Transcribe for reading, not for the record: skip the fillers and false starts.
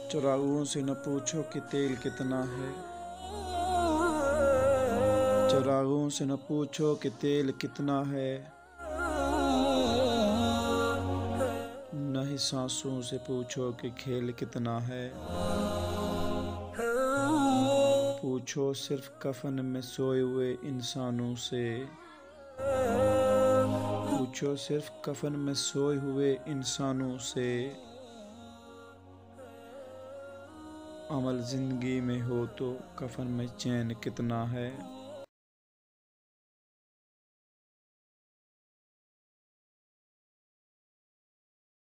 चिरागों से न पूछो कि तेल कितना है। चिरागों से न पूछो कि तेल कितना है। न ही सांसों से पूछो कि खेल कितना है। पूछो सिर्फ कफन में सोए हुए इंसानों से। पूछो सिर्फ कफन में सोए हुए इंसानों से। अमल जिंदगी में हो तो कफन में चैन कितना है।